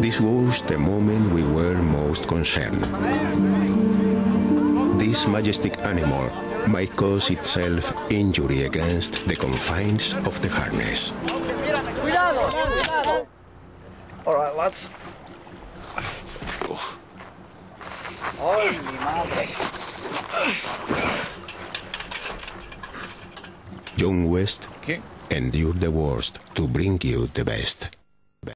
This was the moment we were most concerned. This majestic animal might cause itself injury against the confines of the harness. All right, lads. John West endured the worst to bring you the best.